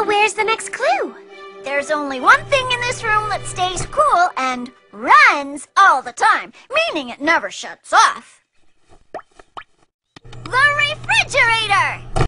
where's the next clue? There's only one thing in this room that stays cool and runs all the time, meaning it never shuts off. The refrigerator!